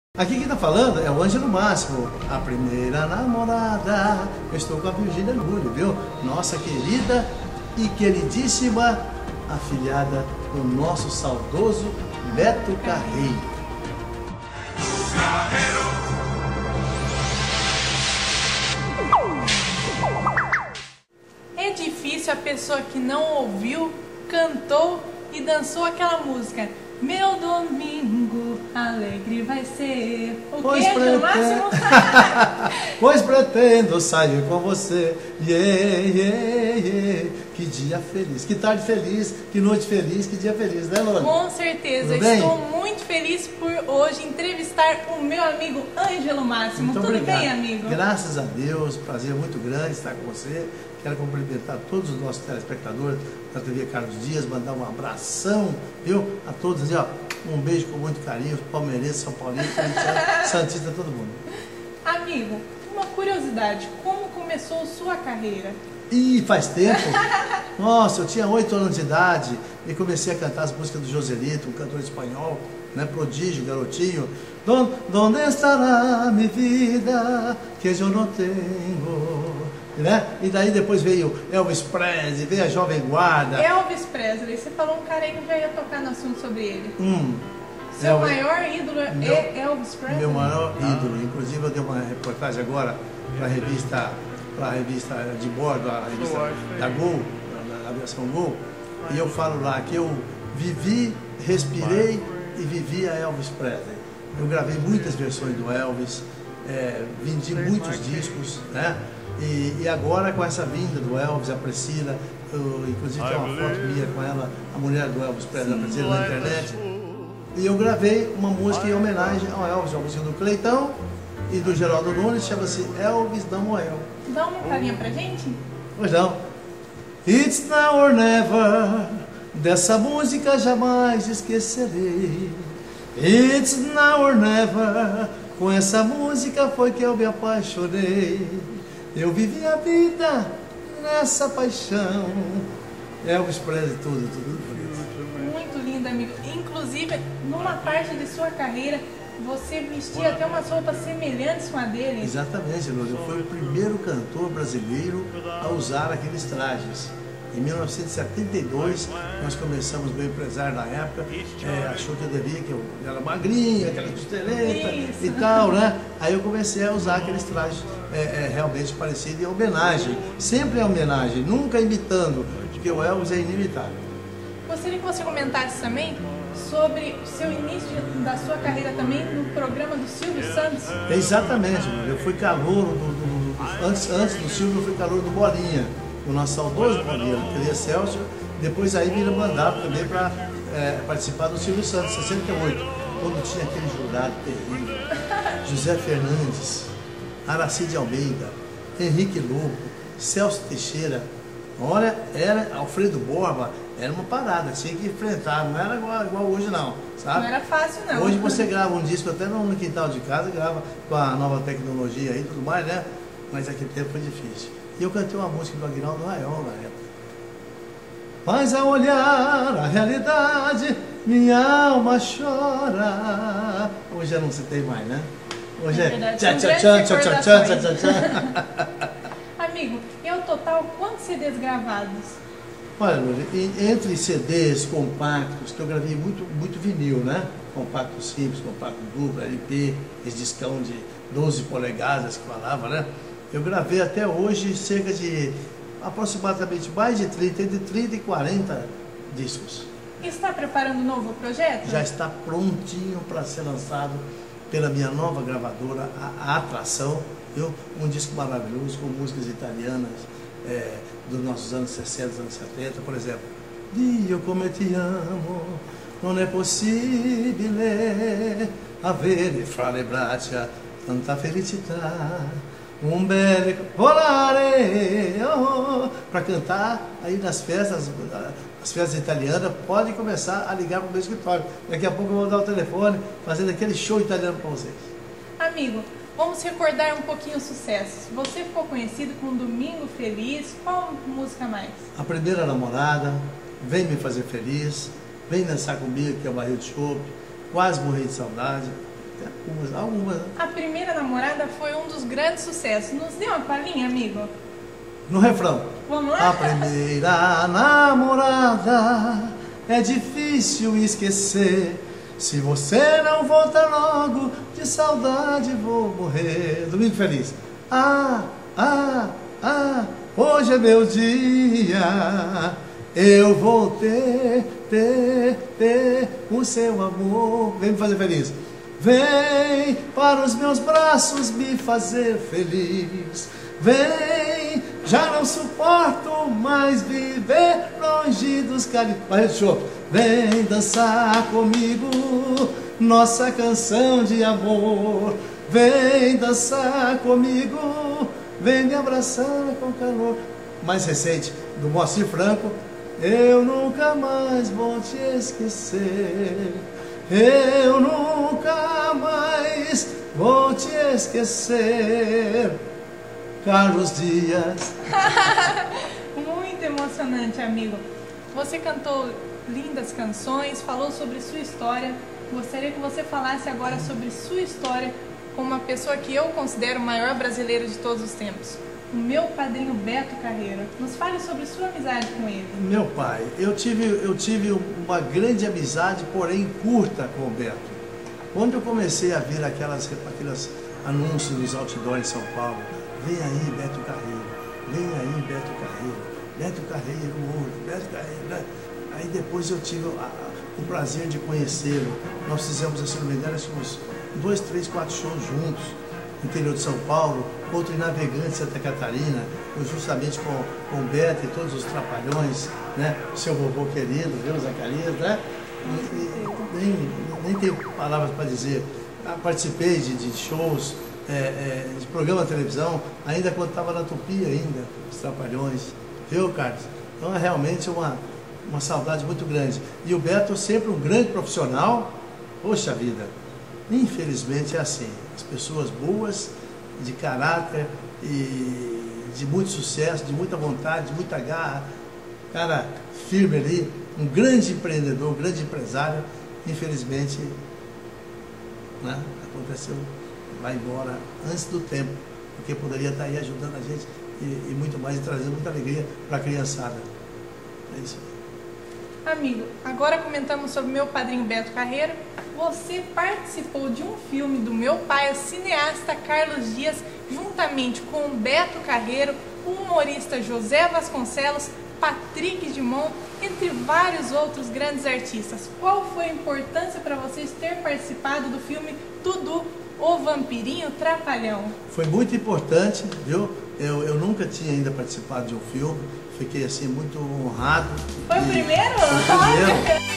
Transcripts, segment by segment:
Aqui quem tá falando é o Ângelo Máximo, a primeira namorada. Eu estou com a Virgínia Lúrio, viu? Nossa querida e queridíssima afilhada do nosso saudoso Beto Carreiro. É difícil a pessoa que não ouviu, cantou e dançou aquela música. Meu domingo alegre vai ser. O que, Ângelo Máximo? Pois pretendo sair com você. Yeah, yeah, yeah. Que dia feliz, que tarde feliz, que noite feliz, que dia feliz, né, Lona? Com certeza. Estou muito feliz por hoje entrevistar o meu amigo Ângelo Máximo. Muito Tudo obrigado. bem, amigo? Graças a Deus, prazer muito grande estar com você. Quero cumprimentar todos os nossos telespectadores da TV Carlos Dias, mandar um abração, viu? A todos, assim, ó, um beijo com muito carinho, palmeirense, São Paulino, Santista, todo mundo. Amigo, uma curiosidade, como começou sua carreira? Ih, faz tempo. Nossa, eu tinha 8 anos de idade e comecei a cantar as músicas do Joselito, um cantor espanhol, né, prodígio, garotinho. Donde estará minha vida, que eu não tenho, né? E daí depois veio Elvis Presley, veio a Jovem Guarda. Elvis Presley, você falou um cara aí que eu já ia tocar no assunto sobre ele. Seu Elvis, maior ídolo é Elvis Presley? Meu maior ídolo. Inclusive eu dei uma reportagem agora para a revista de bordo, a revista da Gol, da aviação Gol, e eu falo lá que eu vivi, respirei e vivi a Elvis Presley. Eu gravei muitas versões do Elvis, vendi muitos discos, né? E agora com essa vinda do Elvis, a Priscila, inclusive tem uma foto minha com ela, a mulher do Elvis Presley, a Priscila, na internet, e eu gravei uma música em homenagem ao Elvis, uma música do Cleitão e do Geraldo Nunes, chama-se Elvis da Moel. Dá uma palhinha pra gente? Pois não. It's now or never, dessa música jamais esquecerei. It's now or never, com essa música foi que eu me apaixonei. Eu vivi a vida nessa paixão. Elvis Presley, tudo bonito. Muito lindo, amigo. Inclusive, numa parte de sua carreira, você vestia até umas roupas semelhantes com a dele. Exatamente, Lúcio. Eu fui o primeiro cantor brasileiro a usar aqueles trajes. Em 1972, nós começamos, meu empresário na época, achou que eu devia, que eu era magrinho, aquela costeleta e tal, né? Aí eu comecei a usar aqueles trajes realmente parecidos em homenagem. Sempre em homenagem, nunca imitando, porque o Elvis é inimitável. Gostaria que você comentasse também sobre o seu início da sua carreira também no programa do Silvio Santos. Exatamente, eu fui calouro antes do Silvio, eu fui calouro do Bolinha, o nosso saudoso Bolinha, queria Celso. Depois aí me mandaram também para participar do Silvio Santos, 68, quando tinha aquele jurado terrível, José Fernandes, Aracide Almeida, Henrique Lobo, Celso Teixeira. Olha, era Alfredo Borba, era uma parada, tinha que enfrentar, não era igual hoje não, sabe? Não era fácil não. Hoje você grava um disco até no quintal de casa, grava com a nova tecnologia aí e tudo mais, né? Mas aquele tempo foi difícil. E eu cantei uma música do Aguinaldo Raiol na época. Mas ao olhar a realidade, minha alma chora. Hoje eu não citei mais, né? Hoje é tchá tchá tchá tchá tchá tchá tchá tchá. Amigo, e ao total, quantos CDs gravados? Olha, Lúcia, entre CDs, compactos, que eu gravei muito vinil, né? Compacto simples, compacto duplo, LP, esse discão de 12 polegadas que falava, né? Eu gravei até hoje cerca de aproximadamente mais de 30, entre 30 e 40 discos. Está preparando um novo projeto? Já está prontinho para ser lançado pela minha nova gravadora, a Atração, viu? Um disco maravilhoso com músicas italianas dos nossos anos 60, anos 70, por exemplo. Dio come ti amo, non è possibile avere fra le braccia tanta felicità, um bel volare, para cantar aí nas festas, as festas italianas. Pode começar a ligar para o meu escritório. Daqui a pouco eu vou dar o telefone, fazendo aquele show italiano para vocês. Amigo, vamos recordar um pouquinho os sucessos. Você ficou conhecido com Domingo Feliz. Qual música mais? A Primeira Namorada, Vem Me Fazer Feliz, Vem Dançar Comigo, que é o Barril de Chope, Quase Morri de Saudade. Algumas. A primeira namorada foi um dos grandes sucessos. Nos dê uma palhinha, amigo? No refrão. Vamos lá? A primeira namorada é difícil esquecer. Se você não voltar logo, de saudade vou morrer. Domingo Feliz. Hoje é meu dia. Eu vou ter o seu amor. Vem me fazer feliz. Vem para os meus braços me fazer feliz. Vem, já não suporto mais viver longe dos carinhos. Barreto Show. Vem dançar comigo nossa canção de amor. Vem dançar comigo, vem me abraçar com calor. Mais recente, do Moacir Franco. Eu nunca mais vou te esquecer. Eu nunca mais vou te esquecer. Carlos Dias. Muito emocionante, amigo. Você cantou lindas canções, falou sobre sua história. Gostaria que você falasse agora sobre sua história com uma pessoa que eu considero o maior brasileiro de todos os tempos, o meu padrinho Beto Carreiro. Nos fale sobre sua amizade com ele. Meu pai, eu tive uma grande amizade, porém curta, com o Beto. Quando eu comecei a ver aqueles anúncios nos outdoors em São Paulo, vem aí Beto Carreiro, vem aí Beto Carreiro, Beto Carreiro, Beto Carreiro, né? Aí depois eu tive o prazer de conhecê-lo. Nós fizemos, se não me engano, uns 2, 3, 4 shows juntos, no interior de São Paulo, outro em Navegante, Santa Catarina, justamente com o Beto e todos os Trapalhões, né? Seu vovô querido, viu, Zacarias, né? Nem tenho palavras para dizer. Participei de shows, de programa de televisão, ainda quando estava na Tupi ainda, os Trapalhões, viu, Carlos? Então é realmente uma saudade muito grande. E o Beto sempre um grande profissional. Poxa vida, infelizmente é assim, as pessoas boas, de caráter e de muito sucesso, de muita vontade, de muita garra, cara firme ali, um grande empreendedor, um grande empresário, infelizmente, né, aconteceu, vai embora antes do tempo, porque poderia estar aí ajudando a gente e muito mais, e trazendo muita alegria para a criançada. É isso aí. Amigo, agora comentamos sobre meu padrinho Beto Carreiro. Você participou de um filme do meu pai, o cineasta Carlos Dias, juntamente com o Beto Carreiro, o humorista José Vasconcelos, Patrick Dumont, entre vários outros grandes artistas. Qual foi a importância para vocês ter participado do filme Dudu, o Vampirinho Trapalhão? Foi muito importante, viu? Eu nunca tinha ainda participado de um filme, fiquei assim muito honrado. Foi o primeiro? Foi o primeiro.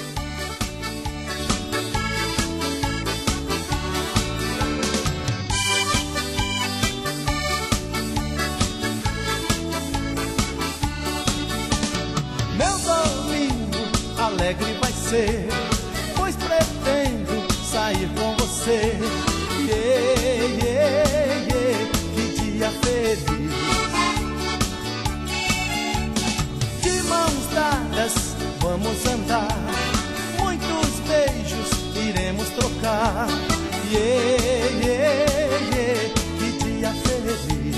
Meu domingo alegre vai ser, pois pretendo sair com você. Que dia feliz. De mãos dadas vamos andar, muitos beijos iremos trocar. Que dia feliz.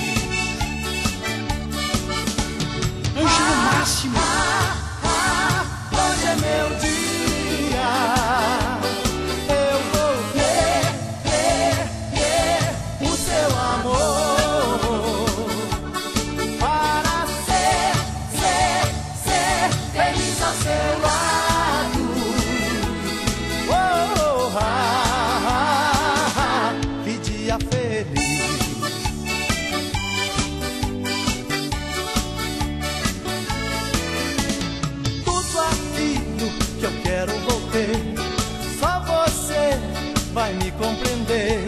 Ângelo Máximo. Hoje é meu dia. Eu vou ter o seu amor para ser feliz ao seu lado. Que dia feliz. Tudo aquilo que eu quero vou ter, só você vai me compreender.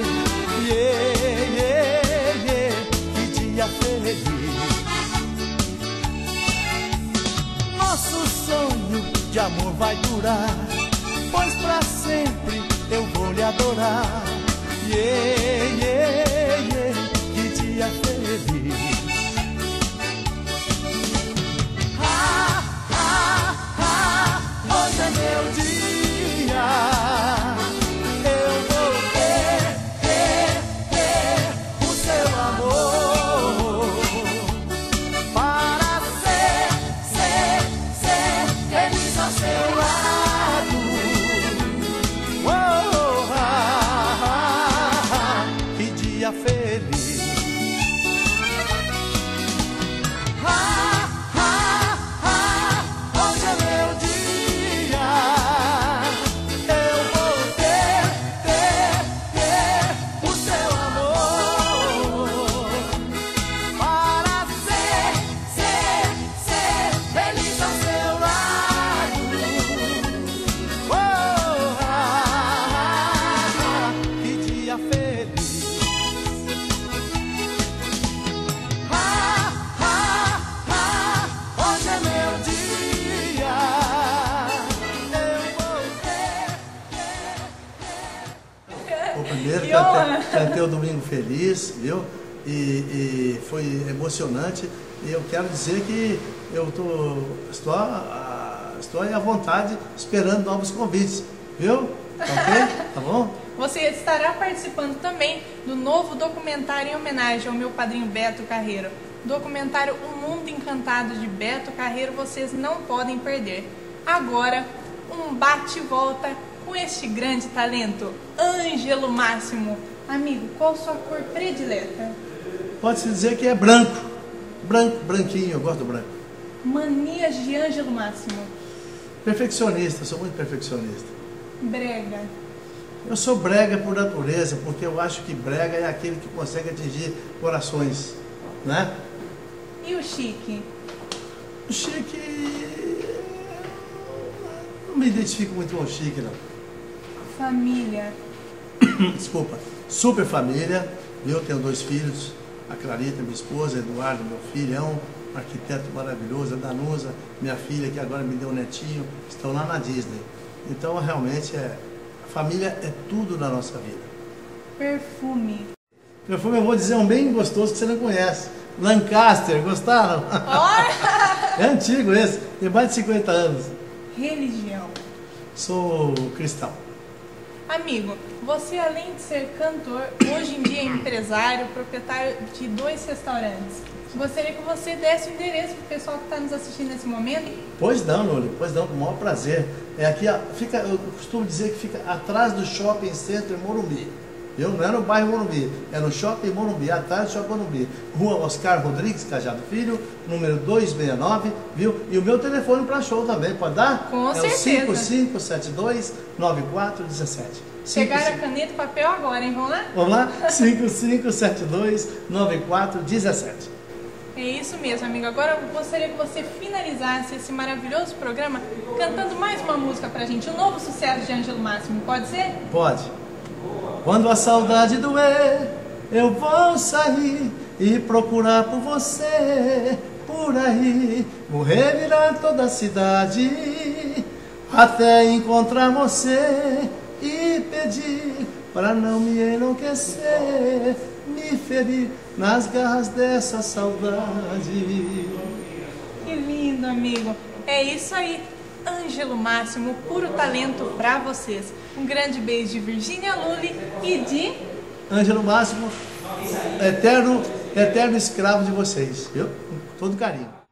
Que dia feliz. Nosso sonho de amor vai durar, pois pra sempre eu vou lhe adorar. Que dia feliz. Hoje é meu dia. Eu vou ter dia feliz. Hoje é meu dia, eu vou ter. O primeiro cantei o Domingo Feliz, viu? E foi emocionante. E eu quero dizer que eu estou aí à vontade, esperando novos convites, viu? Tá ok? Tá bom? Você estará participando também do novo documentário em homenagem ao meu padrinho Beto Carreiro. Documentário O Mundo Encantado de Beto Carreiro, vocês não podem perder. Agora, um bate-volta com este grande talento, Ângelo Máximo. Amigo, qual sua cor predileta? Pode-se dizer que é branco. Branco, branquinho, eu gosto do branco. Manias de Ângelo Máximo. Perfeccionista, sou muito perfeccionista. Brega. Eu sou brega por natureza, porque eu acho que brega é aquele que consegue atingir corações, né? E o chique? O chique... não me identifico muito com o chique, não. Família. Desculpa. Super família. Eu tenho 2 filhos. A Clarita, minha esposa, Eduardo, meu filhão, um arquiteto maravilhoso, a Danusa, minha filha, que agora me deu um netinho, estão lá na Disney. Então, realmente, a família é tudo na nossa vida. Perfume. Perfume, eu vou dizer um bem gostoso que você não conhece. Lancaster, gostaram? É antigo esse, tem mais de 50 anos. Religião. Sou cristão. Amigo, você além de ser cantor, hoje em dia é empresário, proprietário de 2 restaurantes. Gostaria que você desse o endereço para o pessoal que está nos assistindo nesse momento. Pois não, Luli, pois não, com o maior prazer. É aqui, ó, eu costumo dizer que fica atrás do Shopping Center Morumbi. Viu? Não é no bairro Morumbi, é no Shopping Morumbi, atrás do Shopping Morumbi. Rua Oscar Rodrigues Cajado Filho, número 269, viu? E o meu telefone para show também, pode dar? Com certeza. É o 5572-9417. Pegaram a caneta e papel agora, hein? Vamos lá? Vamos lá? 5572-9417. É isso mesmo, amigo. Agora eu gostaria que você finalizasse esse maravilhoso programa cantando mais uma música pra gente, um novo sucesso de Ângelo Máximo, pode ser? Pode. Quando a saudade doer, eu vou sair e procurar por você por aí. Vou revirar toda a cidade até encontrar você e pedir para não me enlouquecer, me ferir nas garras dessa saudade. Que lindo, amigo. É isso aí. Ângelo Máximo, puro talento pra vocês. Um grande beijo de Virgínia Lully e de... Ângelo Máximo, eterno escravo de vocês, viu? Com todo carinho.